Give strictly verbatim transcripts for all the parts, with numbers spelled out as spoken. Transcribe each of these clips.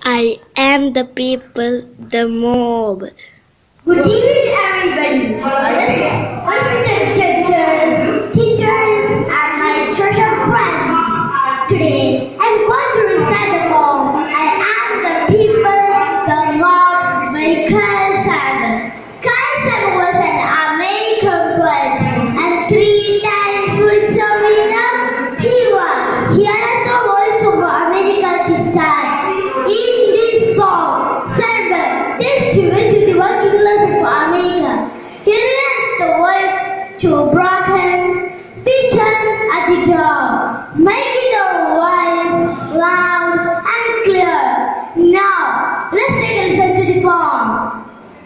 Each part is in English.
I am the people, the mob. Good evening, everybody. Respected teachers, teachers, and my church friends. Today, I'm going to recite the poem. I am the people, the mob, by Carl Sandburg. Carl Sandburg was an American poet, and three times Pulitzer winner he was. He had the voice of America this time. In this poem, Sandburg testified to the working class of America. He raised the voice to broken, beaten at the door, making the voice loud and clear. Now, let's take a listen to the poem.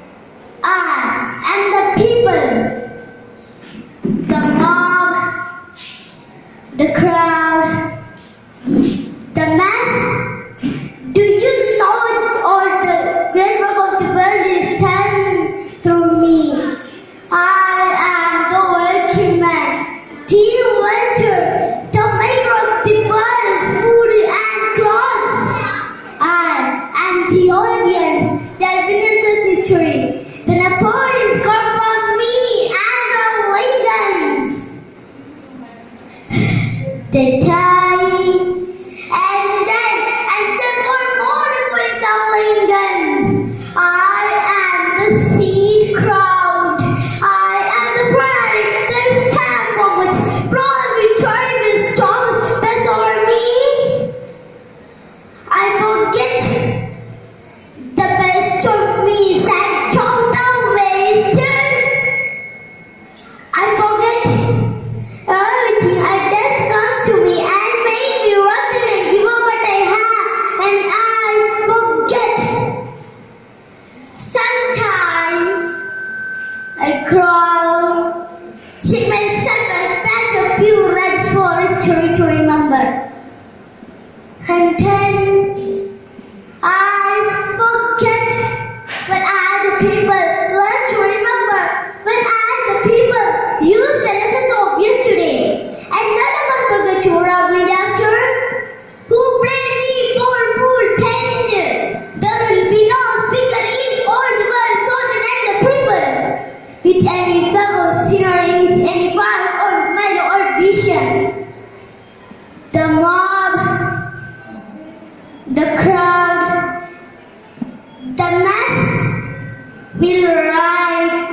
I am the people, the mob, the crowd, the mass. Do you know all the great work of the world is done through me? I am the working man, the inventor, the maker of the world's food and clothes. I am the audience that witnesses history. The Napoleons come from me and the Lincolns. They die, and then and send for more Napoleons and Lincolns. I am the seed crowd. I am the pride that is stand for which broad victory with storms best over me. I forget the best of me and chopped down wasted. I forget everything I that comes to me and make me rotten and give up what I have, and I forget. Sometimes I crawl, shake myself and patch a few reds for history to remember, and then I forget when I had the people learn to remember, when I had the people use the lessons of yesterday, and none of us forget to rob me after. Who played me for full ten? There will be no speaker in all the world so than I the people. With any fellow sinner in his any part or mind or vision. The mob, the crowd, the mass will ride.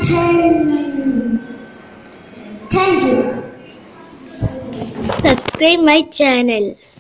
Thank you. Subscribe my channel.